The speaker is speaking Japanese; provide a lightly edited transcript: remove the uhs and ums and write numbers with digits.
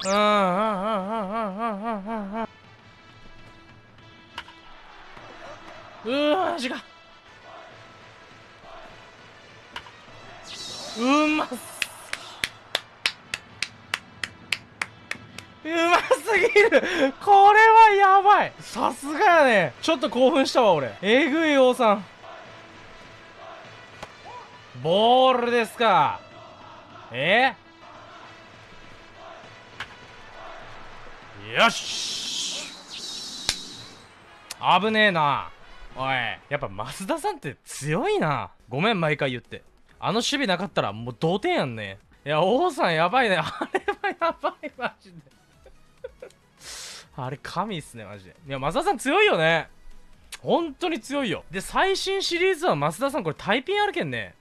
マジか。うますぎる。これはやばい。さすがやね。ちょっと興奮したわ俺。えぐい王さん。ボールですか。よし。危ねえな。おい、やっぱ増田さんって強いな。ごめん毎回言って。あの守備なかったらもう同点やんね。いや王さんやばいね。あれはやばいマジで。あれ神っすねマジで。いや増田さん強いよね。本当に強いよ。で最新シリーズは増田さんこれタイピンあるけんね。